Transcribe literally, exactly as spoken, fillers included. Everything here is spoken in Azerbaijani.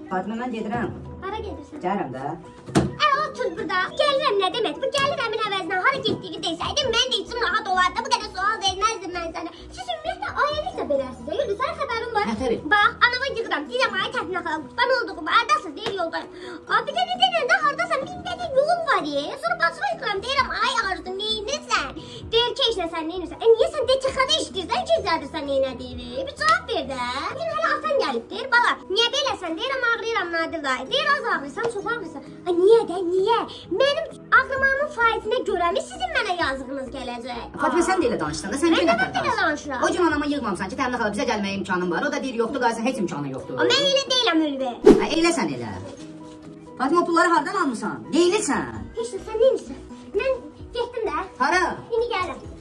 Fatimə, mən gedirəm. Hara gedirsən? Gəlirəm də. Ə, otur burada. Gəlirəm nə demək? Bu gəlirəmin əvəzinə hara getdiyini desəydin, mən də içim rahat olardı. Bu qədər sual verməzdim mən sənə. Siz ümumiyyətlə ailəliklə beləsiz. Yürü, sən xəbərin var. Nə təbii? Bax, anava yığıram. Deyirəm, ay təpinə xala, qurban olduğum, hardasın, deyir yoldayım. Abi də bir dənəndə hardasan, bir dənə yolum var ya. Sonra bacıma yıxıram, deyirəm, ay Arzu, neynirsən? Deyir ki, işlə sən neynirsən? E, niyə sən de çıxada işləyirsən, gizlədirsən neynədiyini? Bir cavab ver də. Bugün hələ atan gəlib, deyir, bala, niyə beləsən? Deyirəm, ağrıyıram Nadir dayı. Deyir, az ağrıyırsan, çox ağrıyırsan. Ha, niyə də, niyə? Mənim ağrımağımın faizinə görəmi sizin mənə yazığınız gələcək. Fatimə, sən də elə danışsan da, sən Mən ki, də nə belə danışıram. O gün anama yığmamsan ki, Təminə xala bizə gəlməyə imkanın var. O da deyir, yoxdur, qayısın, heç imkanı yoxdur. Mən elə deyiləm Ülvi. Ha, eləsən elə. Fatimə, o pulları hardan almışsan? Neylisən? Heç də sən neymişsən? Mən getdim də. Hara? İndi gəlirəm.